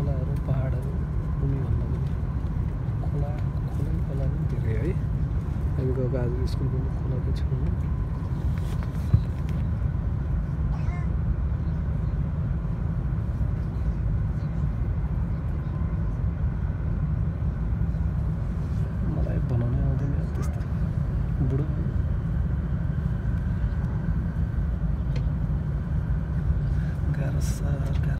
खोलाहरू पहाडहरू भूमि भन्दा पनि खोला नै धेरै है। हामी गएको आज स्कुल पनि खोलाकै छेउमा